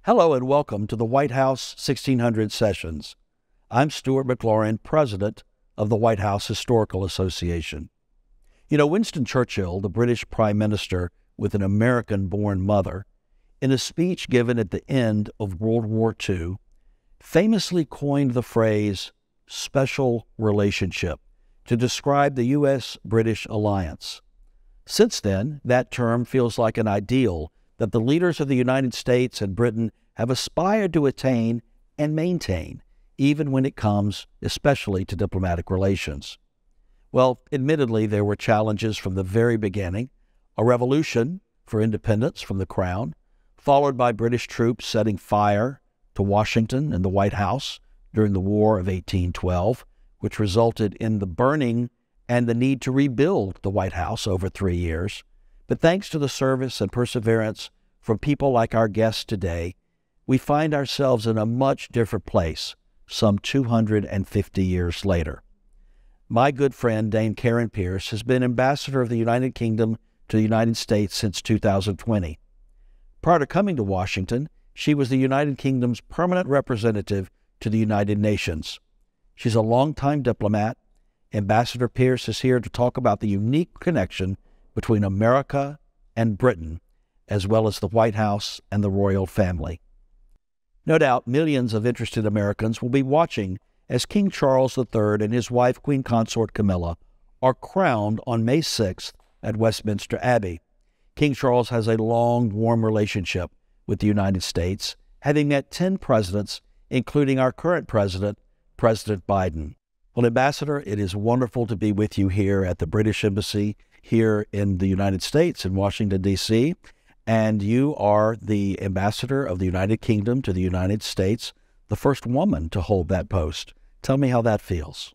Hello and welcome to the White House 1600 Sessions. I'm Stewart McLaurin, President of the White House Historical Association. You know, Winston Churchill, the British Prime Minister with an American-born mother, in a speech given at the end of World War II, famously coined the phrase special relationship to describe the U.S.-British alliance. Since then, that term feels like an ideal that the leaders of the United States and Britain have aspired to attain and maintain, even when it comes especially to diplomatic relations. Well, admittedly, there were challenges from the very beginning: a revolution for independence from the Crown, followed by British troops setting fire to Washington and the White House during the War of 1812, which resulted in the burning and the need to rebuild the White House over 3 years. But thanks to the service and perseverance from people like our guests today, we find ourselves in a much different place some 250 years later. My good friend Dame Karen Pierce has been Ambassador of the United Kingdom to the United States since 2020. Prior to coming to Washington, she was the United Kingdom's permanent representative to the United Nations. She's a longtime diplomat. Ambassador Pierce is here to talk about the unique connection between America and Britain, as well as the White House and the royal family. No doubt millions of interested Americans will be watching as King Charles III and his wife, Queen Consort Camilla, are crowned on May 6th at Westminster Abbey. King Charles has a long, warm relationship with the United States, having met 10 presidents, including our current president, President Biden. Well, Ambassador, it is wonderful to be with you here at the British Embassy here in the United States in Washington, D.C., and you are the Ambassador of the United Kingdom to the United States, the first woman to hold that post. Tell me how that feels.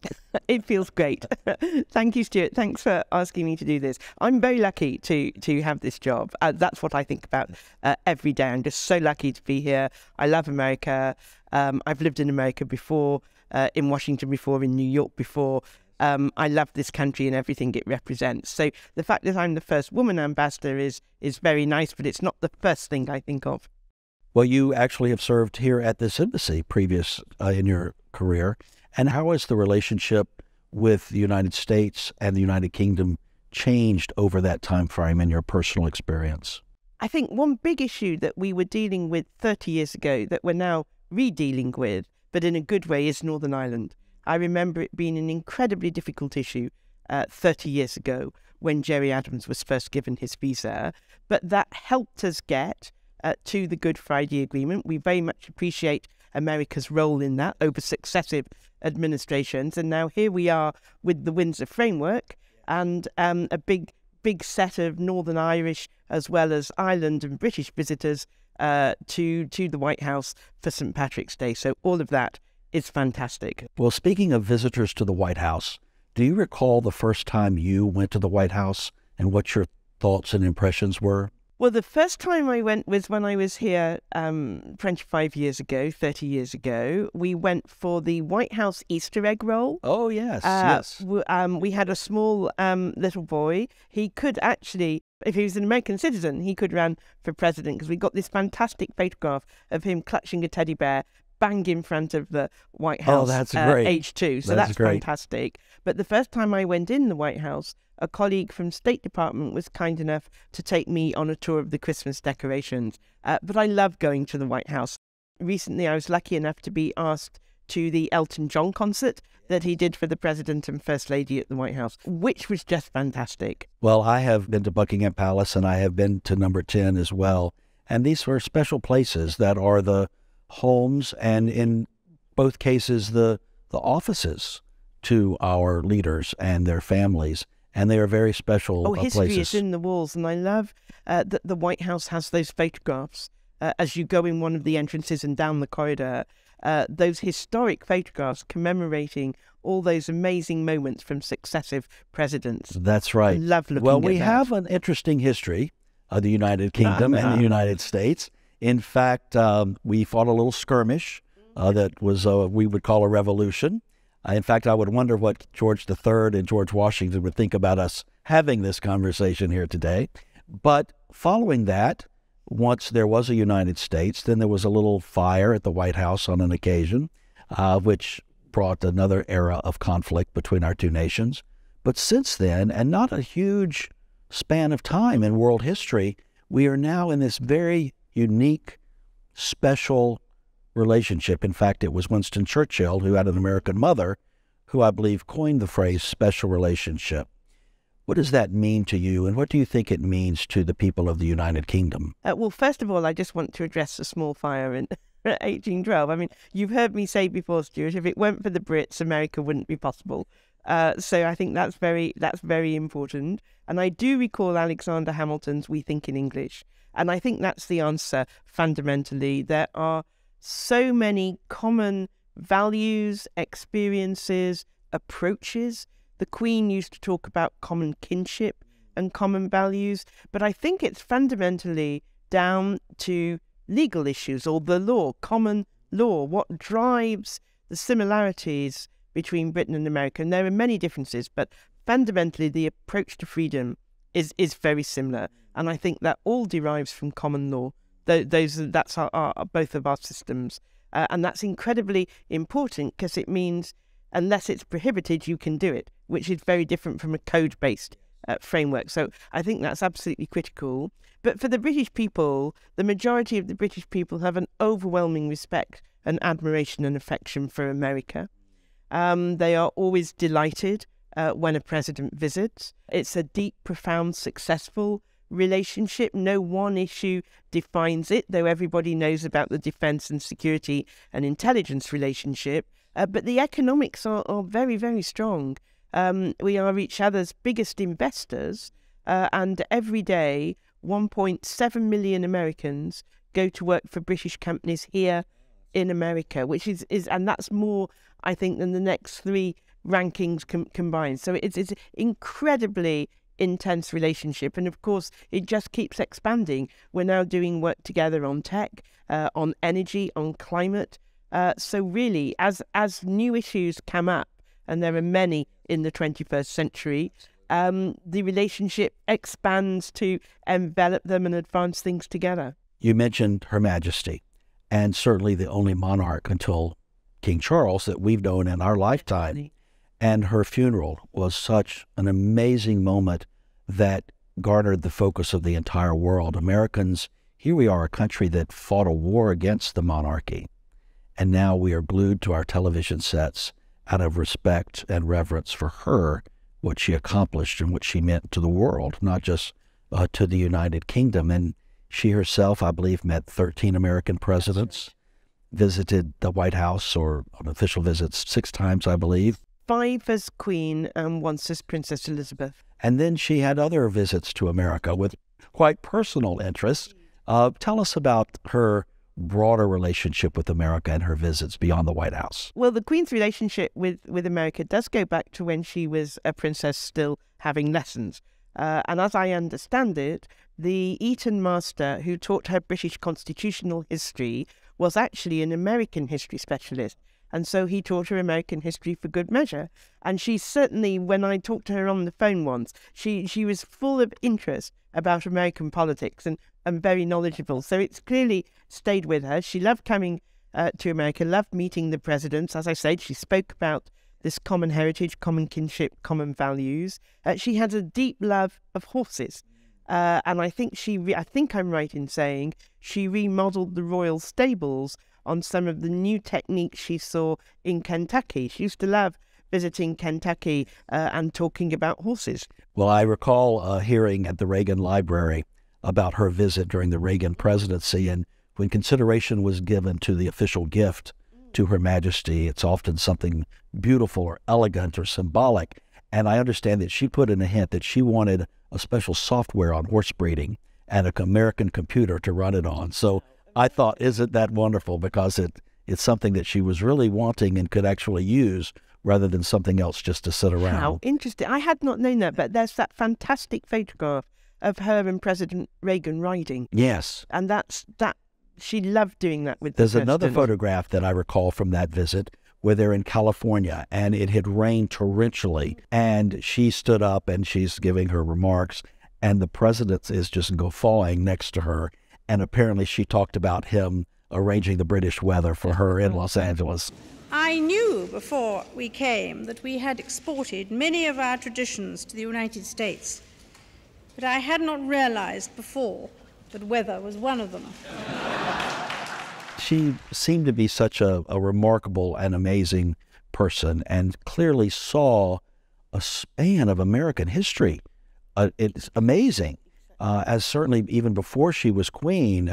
It feels great. Thank you, Stuart. Thanks for asking me to do this. I'm very lucky to have this job. That's what I think about every day. I'm just so lucky to be here. I love America. I've lived in America before, in Washington before, in New York before. I love this country and everything it represents. So the fact that I'm the first woman ambassador is very nice, but it's not the first thing I think of. Well, you actually have served here at this embassy previous in your career. And how has the relationship with the United States and the United Kingdom changed over that time frame in your personal experience? I think one big issue that we were dealing with 30 years ago that we're now re-dealing with, but in a good way, is Northern Ireland. I remember it being an incredibly difficult issue 30 years ago when Gerry Adams was first given his visa, but that helped us get to the Good Friday Agreement. We very much appreciate America's role in that over successive administrations, and now here we are with the Windsor Framework and a big set of Northern Irish as well as Ireland and British visitors to the White House for St. Patrick's Day. So all of that is fantastic. Well, speaking of visitors to the White House, do you recall the first time you went to the White House and what your thoughts and impressions were? Well, the first time I went was when I was here 25 years ago, 30 years ago. We went for the White House Easter egg roll. Oh, yes, yes. We had a small little boy. He could actually, if he was an American citizen, he could run for president because we got this fantastic photograph of him clutching a teddy bear bang in front of the White House. Oh, that's great. Age 2. So that's great. Fantastic. But the first time I went in the White House, a colleague from State Department was kind enough to take me on a tour of the Christmas decorations. But I love going to the White House. Recently, I was lucky enough to be asked to the Elton John concert that he did for the President and First Lady at the White House, which was just fantastic. Well, I have been to Buckingham Palace and I have been to number 10 as well. And these were special places that are the homes and in both cases the offices to our leaders and their families. And they are very special places. History is in the walls. And I love that the White House has those photographs as you go in one of the entrances and down the corridor. Those historic photographs commemorating all those amazing moments from successive presidents. That's right. I love looking at that. Well, we have an interesting history of the United Kingdom and the United States. In fact, we fought a little skirmish that was, we would call a revolution. In fact, I would wonder what George III and George Washington would think about us having this conversation here today. But following that, once there was a United States, then there was a little fire at the White House on an occasion, which brought another era of conflict between our two nations. But since then, and not a huge span of time in world history, we are now in this very unique, special relationship. In fact, it was Winston Churchill, who had an American mother, who I believe coined the phrase special relationship. What does that mean to you, and what do you think it means to the people of the United Kingdom? Well, first of all, I just want to address the small fire in 1812. I mean, you've heard me say before, Stuart, if it weren't for the Brits, America wouldn't be possible. So I think that's very important. And I do recall Alexander Hamilton's "We Think in English." And I think that's the answer, fundamentally. There are so many common values, experiences, approaches. The Queen used to talk about common kinship and common values. But I think it's fundamentally down to legal issues or the law, common law, what drives the similarities between Britain and America. And there are many differences, but fundamentally the approach to freedom is very similar. And I think that all derives from common law. That's both of our systems. And that's incredibly important because it means unless it's prohibited, you can do it, which is very different from a code-based framework. So I think that's absolutely critical. But for the British people, the majority of the British people have an overwhelming respect and admiration and affection for America. They are always delighted when a president visits. It's a deep, profound, successful relationship. No one issue defines it, though everybody knows about the defence and security and intelligence relationship. But the economics are very, very strong. We are each other's biggest investors, and every day 1.7 million Americans go to work for British companies here in America, which is and that's more, I think, than the next three rankings combined. So it's incredibly intense relationship, and of course it just keeps expanding. We're now doing work together on tech, on energy, on climate. So really, as new issues come up, and there are many in the 21st century, the relationship expands to envelop them and advance things together. You mentioned Her Majesty, and certainly the only monarch until King Charles that we've known in our lifetime. And her funeral was such an amazing moment that garnered the focus of the entire world. Americans, here we are, a country that fought a war against the monarchy, and now we are glued to our television sets out of respect and reverence for her, what she accomplished and what she meant to the world, not just to the United Kingdom. And she herself, I believe, met 13 American presidents, visited the White House, or on official visits, 6 times, I believe. 5 as Queen and once as Princess Elizabeth. And then she had other visits to America with quite personal interest. Tell us about her broader relationship with America and her visits beyond the White House. Well, the Queen's relationship with America does go back to when she was a princess still having lessons. And as I understand it, the Eton master who taught her British constitutional history was actually an American history specialist. And so he taught her American history for good measure. And she certainly, when I talked to her on the phone once, she was full of interest about American politics and very knowledgeable. So it's clearly stayed with her. She loved coming to America, loved meeting the presidents. As I said, she spoke about this common heritage, common kinship, common values. She had a deep love of horses. And I think I think I'm right in saying she remodeled the royal stables on some of the new techniques she saw in Kentucky. She used to love visiting Kentucky and talking about horses. Well, I recall hearing at the Reagan Library about her visit during the Reagan presidency, and when consideration was given to the official gift to Her Majesty, it's often something beautiful or elegant or symbolic. And I understand that she put in a hint that she wanted a special software on horse breeding and an American computer to run it on. So I thought, isn't that wonderful? Because it's something that she was really wanting and could actually use rather than something else just to sit around. How interesting. I had not known that, but there's that fantastic photograph of her and President Reagan riding. Yes. And that she loved doing that with There's the another president. photograph that I recall from that visit where they're in California and it had rained torrentially, and she stood up and she's giving her remarks, and the president is just guffawing next to her. And apparently she talked about him arranging the British weather for her in Los Angeles. I knew before we came that we had exported many of our traditions to the United States, but I had not realized before that weather was one of them. She seemed to be such a remarkable and amazing person, and clearly saw a span of American history. It's amazing, as certainly even before she was queen,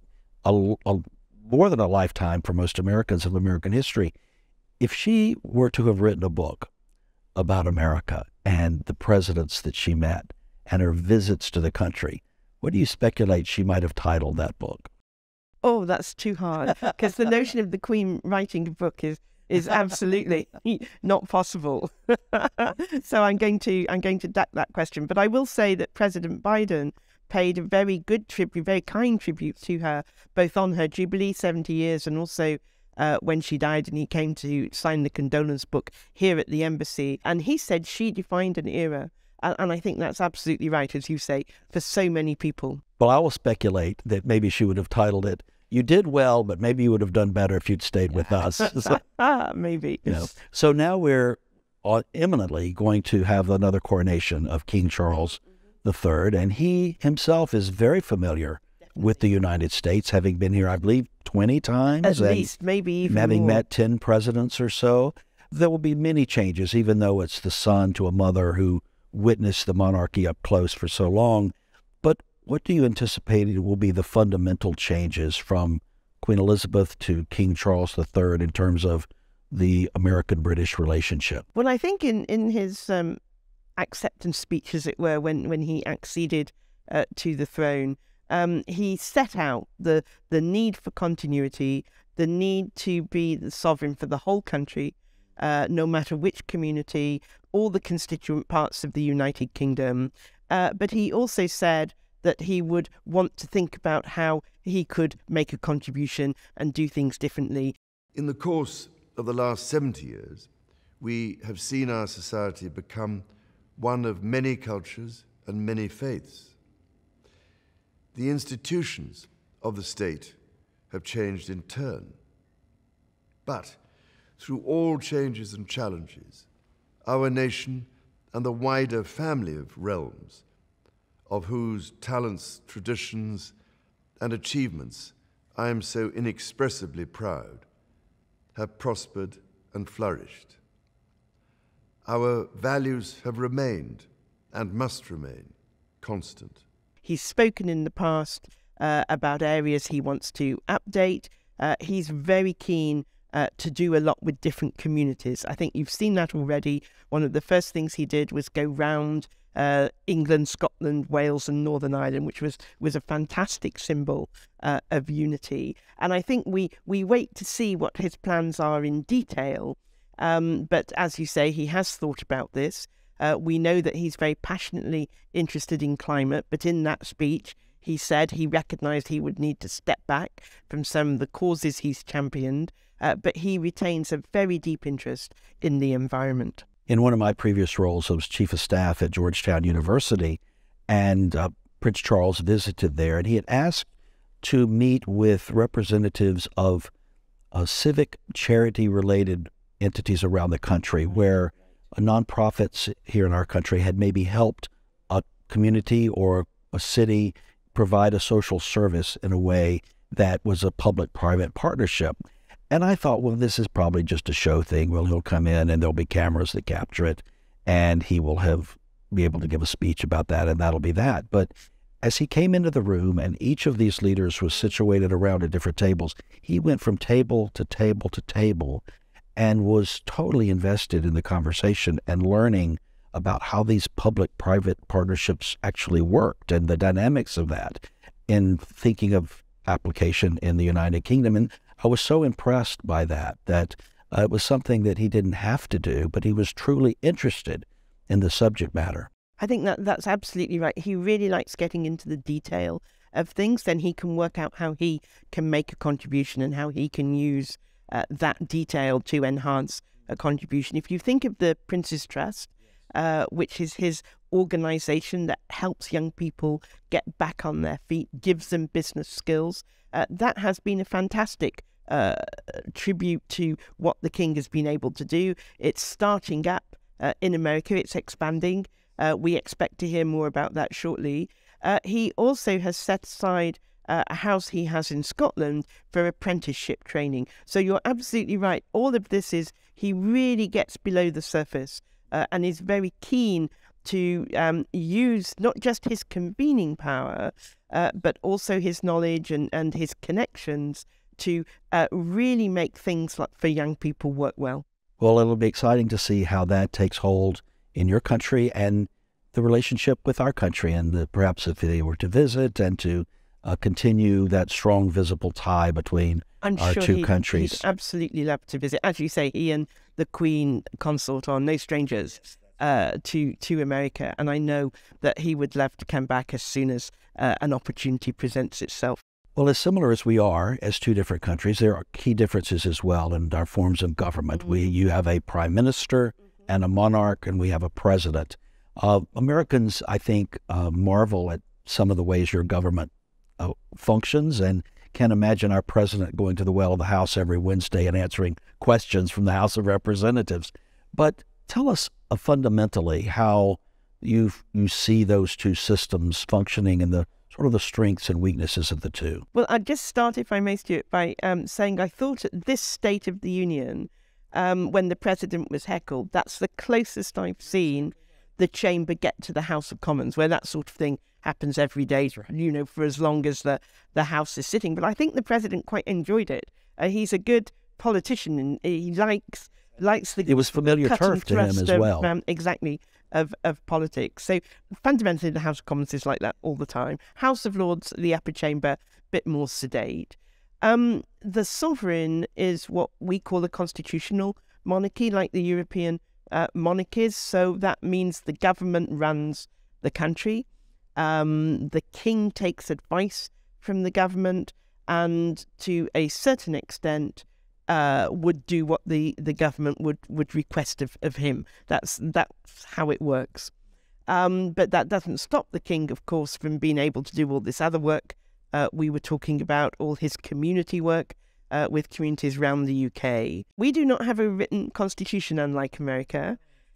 more than a lifetime for most Americans of American history. If she were to have written a book about America and the presidents that she met and her visits to the country, what do you speculate she might have titled that book? Oh, that's too hard, because the notion of the Queen writing a book is absolutely not possible. So I'm going to duck that question. But I will say that President Biden paid a very good tribute, very kind tribute to her, both on her Jubilee 70 years and also when she died, and he came to sign the condolence book here at the embassy. And he said she defined an era. And I think that's absolutely right, as you say, for so many people. Well, I will speculate that maybe she would have titled it, "You did well, but maybe you would have done better if you'd stayed with us." Maybe. So now we're imminently going to have another coronation of King Charles III, and he himself is very familiar with the United States, having been here, I believe, 20 times. At least, maybe even having more. met 10 presidents or so. There will be many changes, even though it's the son to a mother who witnessed the monarchy up close for so long. But what do you anticipate will be the fundamental changes from Queen Elizabeth to King Charles III in terms of the American-British relationship? Well, I think in his acceptance speech, as it were, when he acceded to the throne, he set out the need for continuity, the need to be the sovereign for the whole country, no matter which community, all the constituent parts of the United Kingdom. But he also said that he would want to think about how he could make a contribution and do things differently. In the course of the last 70 years, we have seen our society become one of many cultures and many faiths. The institutions of the state have changed in turn. But through all changes and challenges, our nation and the wider family of realms, of whose talents, traditions, and achievements I am so inexpressibly proud, have prospered and flourished. Our values have remained and must remain constant. He's spoken in the past about areas he wants to update. He's very keen to do a lot with different communities. I think you've seen that already. One of the first things he did was go round England, Scotland, Wales and Northern Ireland, which was a fantastic symbol of unity. And I think we wait to see what his plans are in detail. But as you say, he has thought about this. We know that he's very passionately interested in climate, but in that speech, he said he recognised he would need to step back from some of the causes he's championed, but he retains a very deep interest in the environment. In one of my previous roles, I was chief of staff at Georgetown University, and Prince Charles visited there, and he had asked to meet with representatives of civic charity-related entities around the country where nonprofits here in our country had maybe helped a community or a city provide a social service in a way that was a public-private partnership. And I thought, well, this is probably just a show thing. Well, he'll come in and there'll be cameras that capture it, and he will be able to give a speech about that, and that'll be that. But as he came into the room and each of these leaders was situated around at different tables, he went from table to table to table and was totally invested in the conversation and learning about how these public-private partnerships actually worked and the dynamics of that in thinking of application in the United Kingdom. And I was so impressed by that it was something that he didn't have to do, but he was truly interested in the subject matter. I think that's absolutely right. He really likes getting into the detail of things. Then he can work out how he can make a contribution and how he can use that detail to enhance a contribution. If you think of the Prince's Trust, which is his organisation that helps young people get back on their feet, gives them business skills. That has been a fantastic tribute to what the King has been able to do. It's starting up in America. It's expanding. We expect to hear more about that shortly. He also has set aside a house he has in Scotland for apprenticeship training. So you're absolutely right. All of this is, he really gets below the surface and is very keen to use not just his convening power, but also his knowledge and his connections to really make things like for young people work well. Well, it'll be exciting to see how that takes hold in your country and the relationship with our country, and perhaps if they were to visit and to continue that strong, visible tie between our two countries. He'd absolutely love to visit. As you say, he and the Queen Consort are no strangers to America, and I know that he would love to come back as soon as an opportunity presents itself. Well, as similar as we are as two different countries, there are key differences as well in our forms of government. You have a prime minister and a monarch, and we have a president. Americans, I think, marvel at some of the ways your government functions, and can't imagine our president going to the well of the House every Wednesday and answering questions from the House of Representatives. But tell us fundamentally how you see those two systems functioning and the sort of the strengths and weaknesses of the two. Well, I'd just start, if I may, Stuart, by saying I thought at this State of the Union, when the president was heckled, that's the closest I've seen the chamber get to the House of Commons, where that sort of thing happens every day, you know, for as long as the House is sitting. But I think the president quite enjoyed it. He's a good politician, and he likes the... It was familiar turf to him as well. Exactly, of politics. So fundamentally, the House of Commons is like that all the time. House of Lords, the upper chamber, a bit more sedate. The sovereign is what we call a constitutional monarchy, like the European monarchies. So that means the government runs the country. The king takes advice from the government, and to a certain extent would do what the government would request of him. That's how it works. But that doesn't stop the king, of course, from being able to do all this other work we were talking about, all his community work with communities around the UK. We do not have a written constitution, unlike America.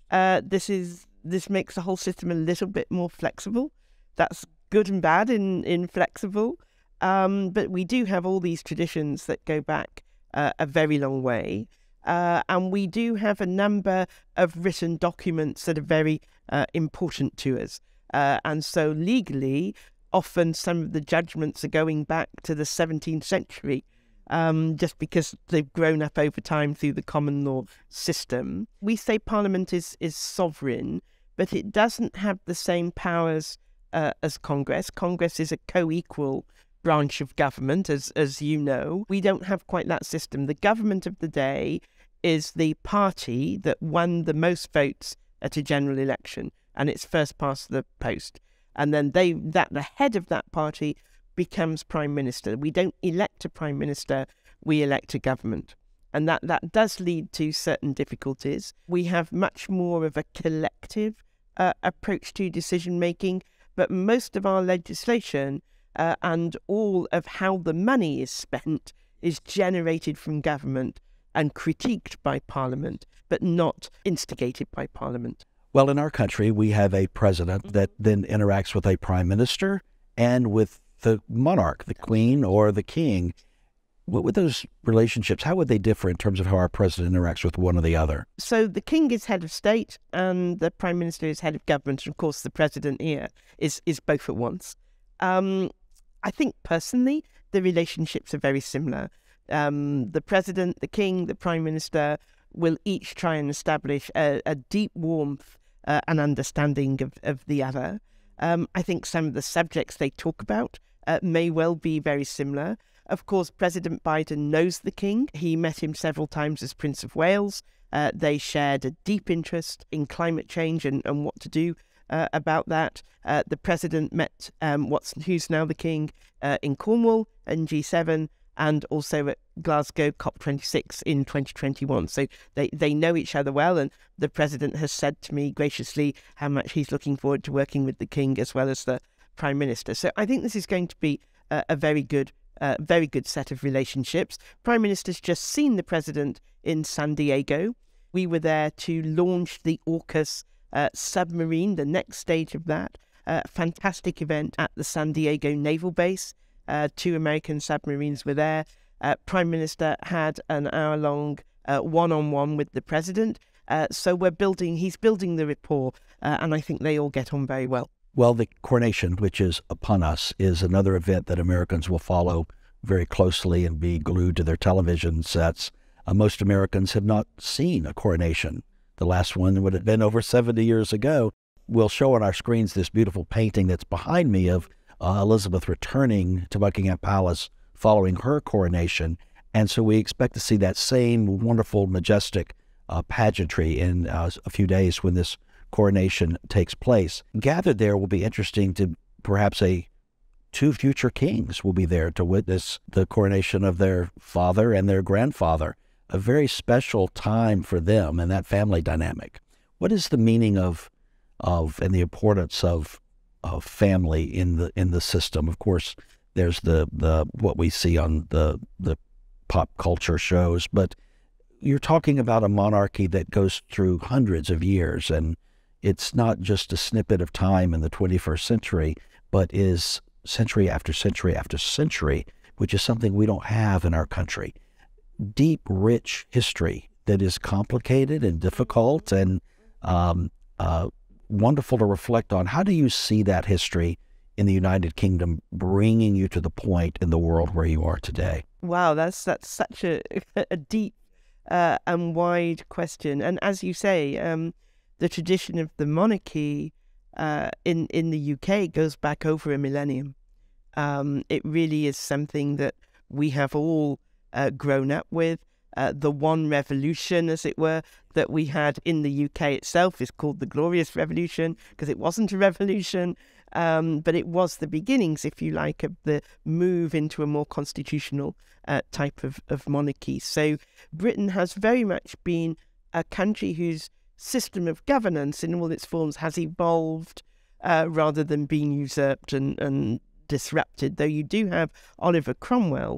This makes the whole system a little bit more flexible. That's good and bad in flexible. But we do have all these traditions that go back a very long way. And we do have a number of written documents that are very important to us. And so legally, often some of the judgments are going back to the 17th century, just because they've grown up over time through the common law system. We say Parliament is sovereign, but it doesn't have the same powers as Congress. Congress is a co-equal branch of government, as you know. We don't have quite that system. The government of the day is the party that won the most votes at a general election, and it's first past the post. And then the head of that party becomes Prime Minister. We don't elect a Prime Minister, we elect a government. And that does lead to certain difficulties. We have much more of a collective approach to decision-making, but most of our legislation and all of how the money is spent is generated from government and critiqued by Parliament, but not instigated by Parliament. Well, in our country, we have a president that then interacts with a prime minister and with the monarch, the queen or the king. What would those relationships, how would they differ in terms of how our president interacts with one or the other? So the king is head of state and the prime minister is head of government. And of course, the president here is both at once. I think personally, the relationships are very similar. The president, the king, the prime minister will each try and establish a deep warmth and understanding of the other. I think some of the subjects they talk about may well be very similar. Of course, President Biden knows the king. He met him several times as Prince of Wales. They shared a deep interest in climate change and what to do about that. The president met who's now the king in Cornwall in G7, and also at Glasgow COP26 in 2021. So they know each other well, and the President has said to me graciously how much he's looking forward to working with the King as well as the Prime Minister. So I think this is going to be a very good set of relationships. Prime Minister's just seen the President in San Diego. We were there to launch the AUKUS submarine, the next stage of that. Fantastic event at the San Diego Naval Base. 2 American submarines were there. Prime Minister had an hour-long one-on-one with the President. So he's building the rapport, and I think they all get on very well. Well, the coronation, which is upon us, is another event that Americans will follow very closely and be glued to their television sets. Most Americans have not seen a coronation. The last one would have been over 70 years ago. We'll show on our screens this beautiful painting that's behind me of Elizabeth returning to Buckingham Palace following her coronation. And so we expect to see that same wonderful, majestic pageantry in a few days when this coronation takes place. Gathered there will be interesting to perhaps 2 future kings will be there to witness the coronation of their father and their grandfather. A very special time for them and that family dynamic. What is the meaning of and the importance of family in the system? Of course, there's the what we see on the pop culture shows, but you're talking about a monarchy that goes through hundreds of years, and it's not just a snippet of time in the 21st century, but is century after century after century, which is something we don't have in our country. Deep, rich history that is complicated and difficult and wonderful to reflect on. How do you see that history in the United Kingdom bringing you to the point in the world where you are today? Wow, that's such a deep and wide question. And as you say, the tradition of the monarchy in the UK goes back over a millennium. It really is something that we have all grown up with. The one revolution, as it were, that we had in the UK itself is called the Glorious Revolution, because it wasn't a revolution, but it was the beginnings, if you like, of the move into a more constitutional type of monarchy. So Britain has very much been a country whose system of governance in all its forms has evolved rather than being usurped and disrupted, though you do have Oliver Cromwell,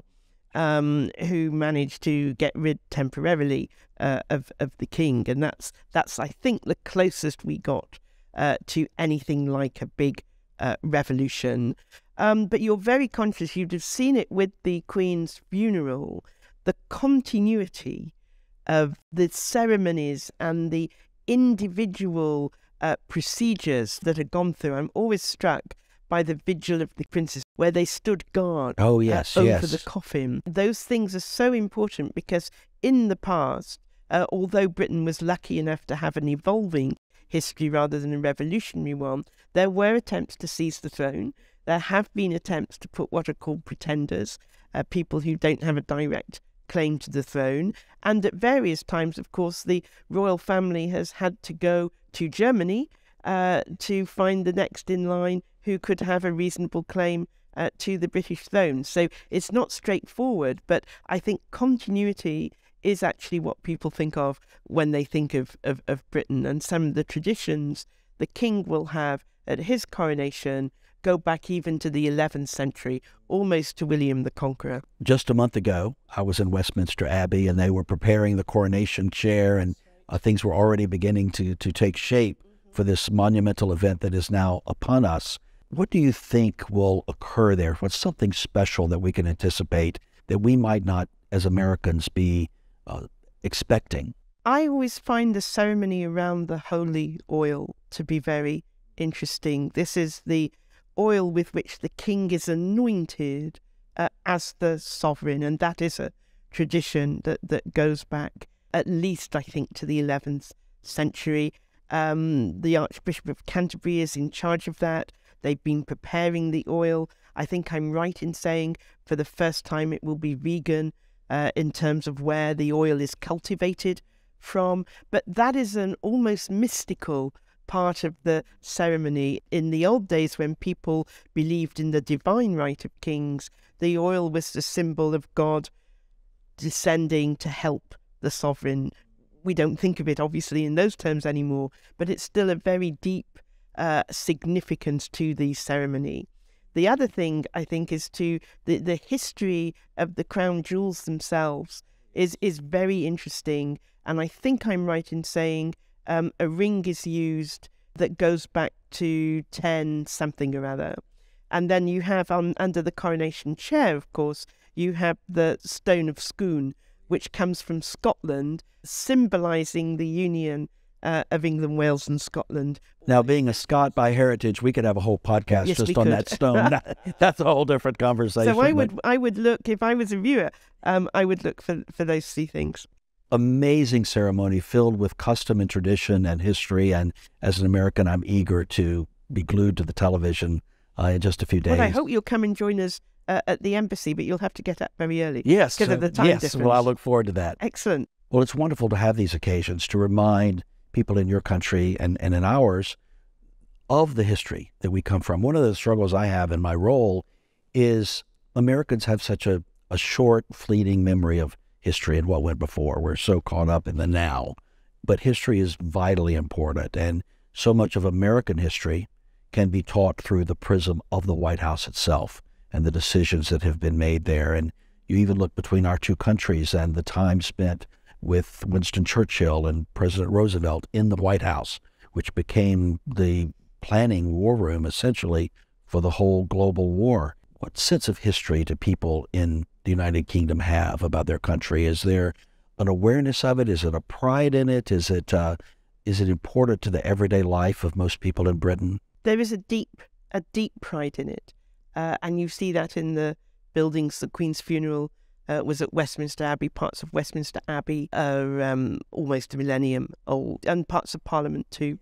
who managed to get rid temporarily of the king. And that's I think, the closest we got to anything like a big revolution. But you're very conscious, you'd have seen it with the Queen's funeral, the continuity of the ceremonies and the individual procedures that had gone through. I'm always struck by the vigil of the princes, where they stood guard over the coffin. Those things are so important because in the past, although Britain was lucky enough to have an evolving history rather than a revolutionary one, there were attempts to seize the throne. There have been attempts to put what are called pretenders, people who don't have a direct claim to the throne. And at various times, of course, the royal family has had to go to Germany to find the next in line who could have a reasonable claim to the British throne. So it's not straightforward, but I think continuity is actually what people think of when they think of Britain. And some of the traditions the king will have at his coronation go back even to the 11th century, almost to William the Conqueror. Just a month ago, I was in Westminster Abbey, and they were preparing the coronation chair, and things were already beginning to take shape for this monumental event that is now upon us. What do you think will occur there? What's something special that we can anticipate that we might not, as Americans, be expecting? I always find the ceremony around the holy oil to be very interesting. This is the oil with which the king is anointed as the sovereign, and that is a tradition that goes back at least, I think, to the 11th century. The Archbishop of Canterbury is in charge of that. They've been preparing the oil. I think I'm right in saying for the first time it will be vegan in terms of where the oil is cultivated from. But that is an almost mystical part of the ceremony. In the old days, when people believed in the divine right of kings, the oil was the symbol of God descending to help the sovereign. We don't think of it, obviously, in those terms anymore, but it's still a very deep significance to the ceremony. The other thing, I think, is to the history of the crown jewels themselves is very interesting. And I think I'm right in saying a ring is used that goes back to 10 something or other. And then you have under the coronation chair, of course, you have the stone of Scone, which comes from Scotland, symbolising the union of England, Wales and Scotland. Now, being a Scot by heritage, we could have a whole podcast just on that stone. That's a whole different conversation. So I would look, if I was a viewer, I would look for those three things. Amazing ceremony filled with custom and tradition and history. And as an American, I'm eager to be glued to the television in just a few days. Well, I hope you'll come and join us at the embassy, but you'll have to get up very early. Yes. Because of the time difference. Well, I look forward to that. Excellent. Well, it's wonderful to have these occasions to remind people in your country and in ours of the history that we come from. One of the struggles I have in my role is Americans have such a short, fleeting memory of history and what went before. We're so caught up in the now. But history is vitally important, and so much of American history can be taught through the prism of the White House itself and the decisions that have been made there. And you even look between our two countries and the time spent with Winston Churchill and President Roosevelt in the White House, which became the planning war room, essentially, for the whole global war. What sense of history do people in the United Kingdom have about their country? Is there an awareness of it? Is it a pride in it? Is it important to the everyday life of most people in Britain? There is a deep pride in it. And you see that in the buildings. The Queen's funeral was at Westminster Abbey. Parts of Westminster Abbey are almost a millennium old, and parts of Parliament too,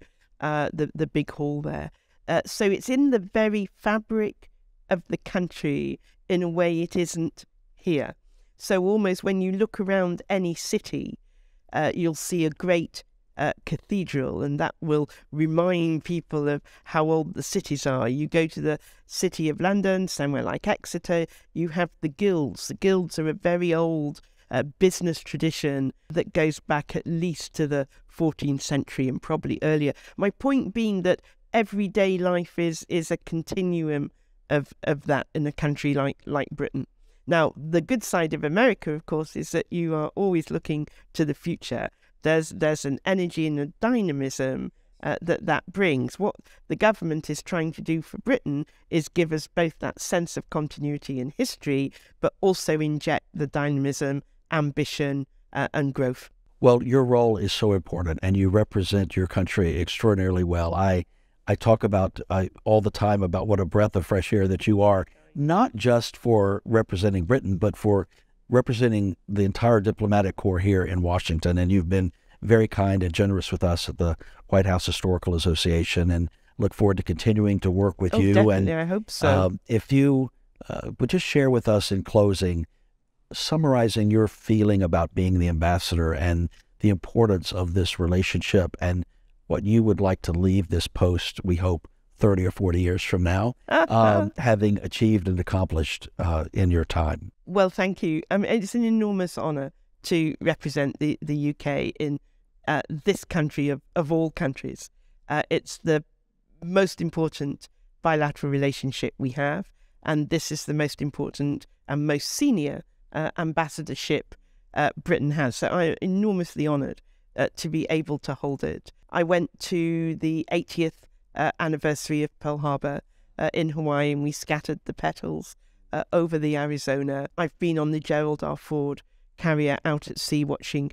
the big hall there. So it's in the very fabric of the country in a way it isn't here. So almost when you look around any city, you'll see a great cathedral, and that will remind people of how old the cities are. You go to the city of London, somewhere like Exeter, you have the guilds. The guilds are a very old business tradition that goes back at least to the 14th century and probably earlier. My point being that everyday life is a continuum of that in a country like Britain. Now, the good side of America, of course, is that you are always looking to the future. There's an energy and a dynamism that brings. What the government is trying to do for Britain is give us both that sense of continuity in history, but also inject the dynamism, ambition, and growth. Well, your role is so important, and you represent your country extraordinarily well. I talk about all the time about what a breath of fresh air that you are, not just for representing Britain, but for representing the entire diplomatic corps here in Washington. And you've been very kind and generous with us at the White House Historical Association, and look forward to continuing to work with you. Definitely, and I hope so. If you would just share with us in closing, summarizing your feeling about being the ambassador and the importance of this relationship and what you would like to leave this post, we hope, 30 or 40 years from now, having achieved and accomplished in your time. Well, thank you. It's an enormous honour to represent the UK in this country of all countries. It's the most important bilateral relationship we have, and this is the most important and most senior ambassadorship Britain has. So I'm enormously honoured to be able to hold it. I went to the 80th anniversary of Pearl Harbor in Hawaii, and we scattered the petals over the Arizona. I've been on the Gerald R. Ford carrier out at sea watching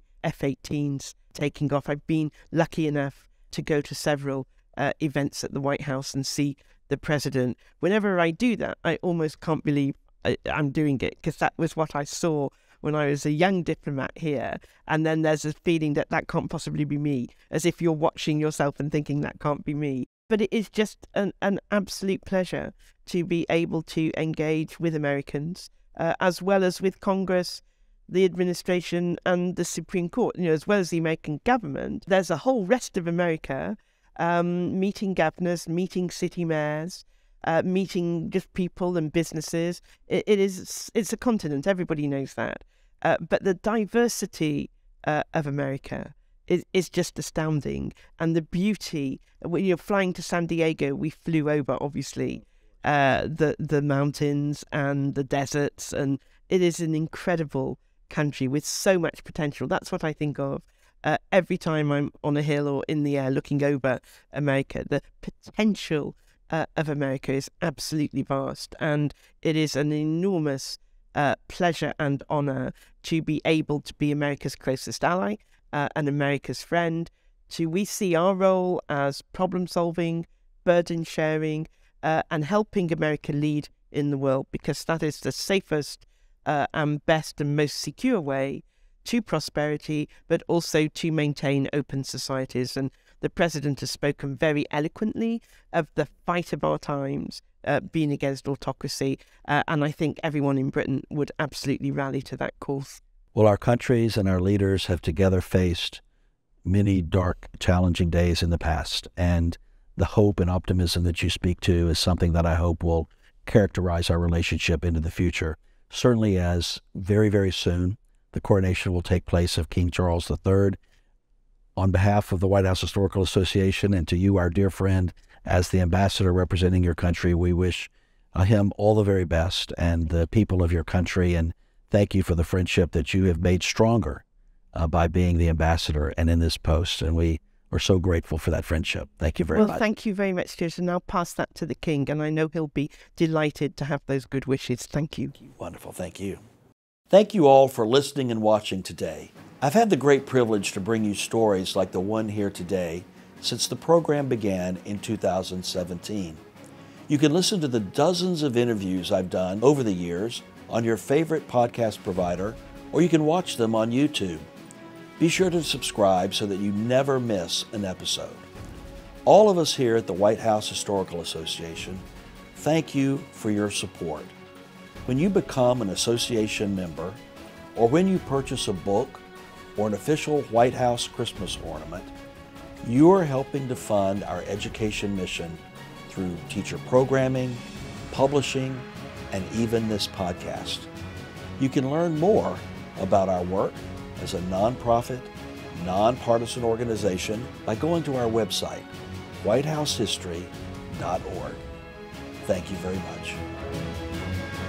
F-18s taking off. I've been lucky enough to go to several events at the White House and see the president. Whenever I do that, I almost can't believe I'm doing it, because that was what I saw when I was a young diplomat here. And then there's a feeling that can't possibly be me, as if you're watching yourself and thinking that can't be me. But it is just an absolute pleasure to be able to engage with Americans, as well as with Congress, the administration and the Supreme Court, as well as the American government. There's a whole rest of America meeting governors, meeting city mayors, meeting just people and businesses. It's a continent, everybody knows that. But the diversity of America is just astounding. And the beauty, when you're flying to San Diego, we flew over, obviously, the mountains and the deserts, and it is an incredible country with so much potential. That's what I think of every time I'm on a hill or in the air looking over America. The potential of America is absolutely vast, and it is an enormous pleasure and honour to be able to be America's closest ally and America's friend. We see our role as problem solving, burden sharing, and helping America lead in the world, because that is the safest and best and most secure way to prosperity, but also to maintain open societies. And the President has spoken very eloquently of the fight of our times, being against autocracy, and I think everyone in Britain would absolutely rally to that cause. Well, our countries and our leaders have together faced many dark, challenging days in the past, and the hope and optimism that you speak to is something that I hope will characterize our relationship into the future. Certainly, as very, very soon the coronation will take place of King Charles III. On behalf of the White House Historical Association and to you, our dear friend, as the ambassador representing your country, we wish him all the very best and the people of your country, and thank you for the friendship that you have made stronger by being the ambassador and in this post, and we are so grateful for that friendship. Thank you very much. Well, thank you very much, Stuart, and I'll pass that to the King, and I know he'll be delighted to have those good wishes. Thank you. Wonderful. Thank you. Thank you all for listening and watching today. I've had the great privilege to bring you stories like the one here today since the program began in 2017. You can listen to the dozens of interviews I've done over the years on your favorite podcast provider, or you can watch them on YouTube. Be sure to subscribe so that you never miss an episode. All of us here at the White House Historical Association, thank you for your support. When you become an association member, or when you purchase a book or an official White House Christmas ornament, you are helping to fund our education mission through teacher programming, publishing, and even this podcast. You can learn more about our work as a nonprofit, nonpartisan organization by going to our website, whitehousehistory.org. Thank you very much.